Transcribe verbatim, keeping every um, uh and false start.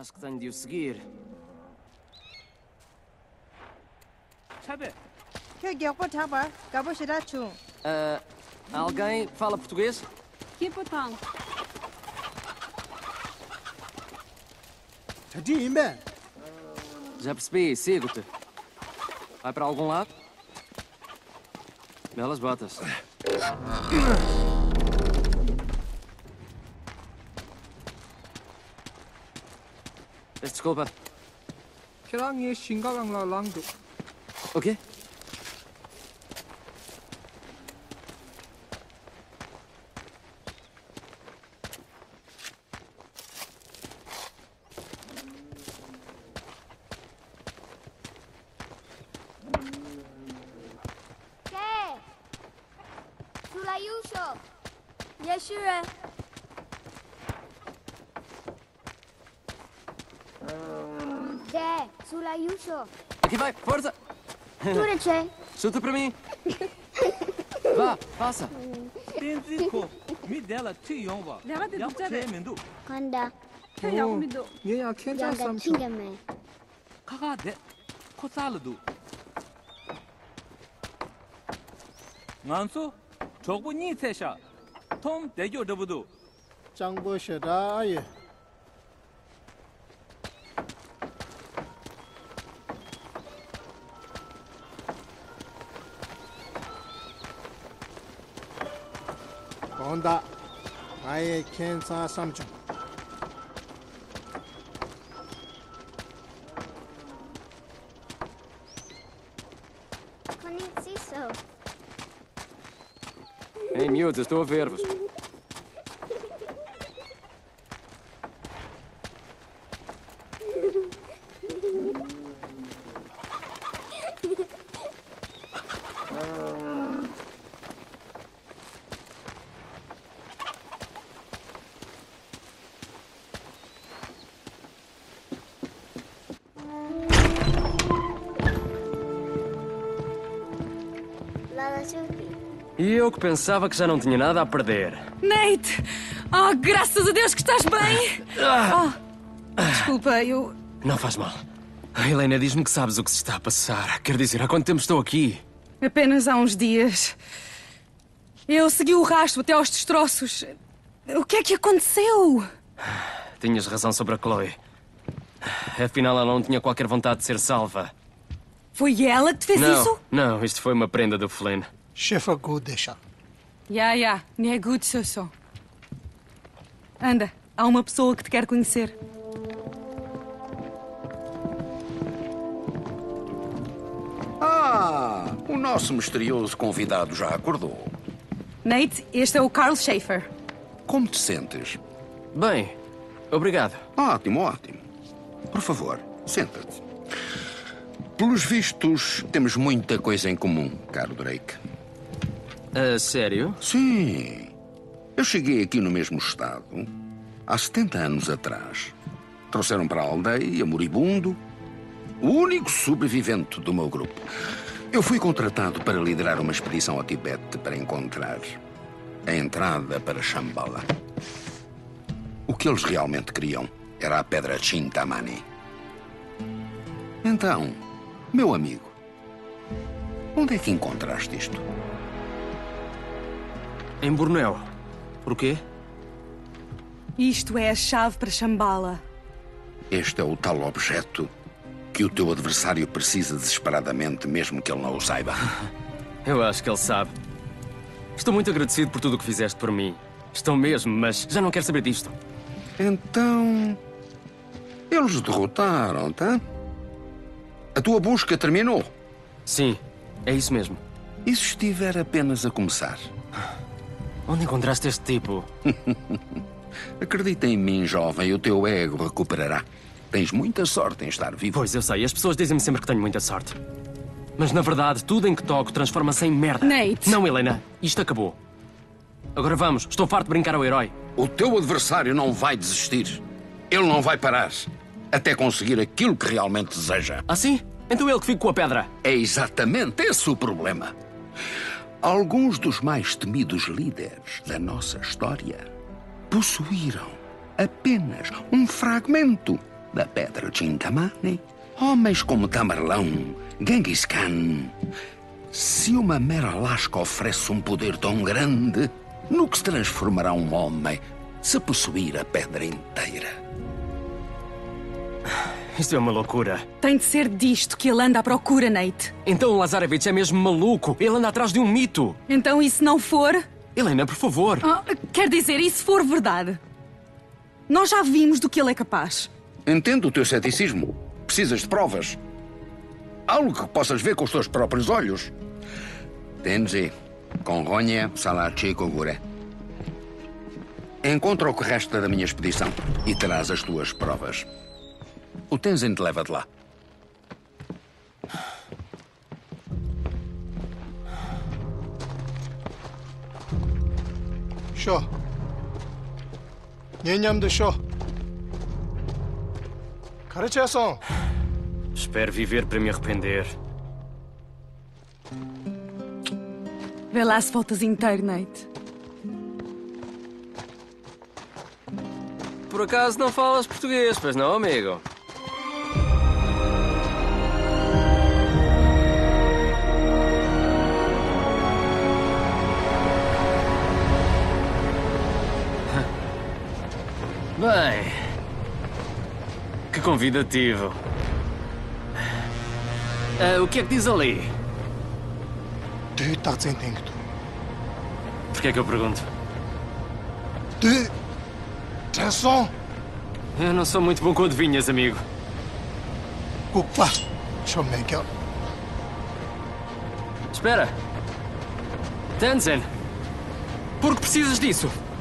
Acho que tenho de o seguir. Sabe? Ah, alguém fala português? Que botão? Já percebi, sigo-te. Vai para algum lado? Belas botas. Peço desculpa. O quê? Aqui vai, força! Chuta para mim! Vá, passa! Me dela Tiyongwa. 내가 내 문자래. mendu. 간다. 야구 믿어. 얘야 양가 튕겨매. Kaga de. Kosaldu. Ngansu. Chogbu ni tesha. Tom dejo debudu. 장보 셔다예. 온다. 아예 캔사 삼중. Konnichiwa. Ei, miúdos, estou a ver-vos. E eu que pensava que já não tinha nada a perder. Nate! Oh, graças a Deus que estás bem! Oh, desculpa, eu... Não faz mal. A Helena diz-me que sabes o que se está a passar. Quer dizer, há quanto tempo estou aqui? Apenas há uns dias. Eu segui o rastro até aos destroços. O que é que aconteceu? Tinhas razão sobre a Chloe. Afinal, ela não tinha qualquer vontade de ser salva. Foi ela que te fez não, isso? Não, isto foi uma prenda do Flynn. 셰퍼 구데샤. Ya, ya, не good, Soso. Anda, há uma pessoa que te quer conhecer. Ah, o nosso misterioso convidado já acordou. Nate, este é o Carl Schaefer. Como te sentes? Bem, obrigado. Ótimo, ótimo. Por favor, senta-te. Pelos vistos, temos muita coisa em comum, caro Drake. A sério? Sim. Eu cheguei aqui no mesmo estado há setenta anos atrás. Trouxeram para a aldeia moribundo, o único sobrevivente do meu grupo. Eu fui contratado para liderar uma expedição ao Tibete para encontrar a entrada para Shambhala. O que eles realmente queriam era a pedra Chintamani. Então, meu amigo, onde é que encontraste isto? Em Bornéu. Porquê? Isto é a chave para Shambhala. Este é o tal objeto que o teu adversário precisa desesperadamente, mesmo que ele não o saiba. Eu acho que ele sabe. Estou muito agradecido por tudo o que fizeste por mim. Estou mesmo, mas já não quero saber disto. Então, eles derrotaram, tá? A tua busca terminou. Sim, é isso mesmo. Isso estiver apenas a começar. Onde encontraste este tipo? Acredita em mim, jovem, o teu ego recuperará. Tens muita sorte em estar vivo. Pois, eu sei. As pessoas dizem-me sempre que tenho muita sorte. Mas, na verdade, tudo em que toco transforma-se em merda. Nate! Não, Helena. Isto acabou. Agora vamos. Estou farto de brincar ao herói. O teu adversário não vai desistir. Ele não vai parar até conseguir aquilo que realmente deseja. Ah, sim? Então ele que fica com a pedra. É exatamente esse o problema. Alguns dos mais temidos líderes da nossa história possuíram apenas um fragmento da Pedra Chintamani, homens como Tamerlão, Genghis Khan. Se uma mera lasca oferece um poder tão grande, no que se transformará um homem se possuir a pedra inteira? Isto é uma loucura. Tem de ser disto que ele anda à procura, Nate. Então o Lazarevich é mesmo maluco. Ele anda atrás de um mito. Então, e se não for? Helena, por favor. Ah, quer dizer, e se for verdade? Nós já vimos do que ele é capaz. Entendo o teu ceticismo. Precisas de provas. Algo que possas ver com os teus próprios olhos. Tenzi, Conronha, Salachi, Kogure. Encontra o que resta da minha expedição e terás as tuas provas. O Tenzin te leva de lá. Sho. Nyenyamde sho. Karachason. Espero viver para me arrepender. Vê lá se voltas inteiro, Nate. Por acaso não falas português, pois não, amigo? Bem, que convidativo. Ah, o que é que diz ali? De Tarzan Tengtu. Porquê é que eu pergunto? De Tesson. Eu não sou muito bom com adivinhas, amigo. Kukpa. Shomekyo. Espera. Tenzin, por que precisas disso?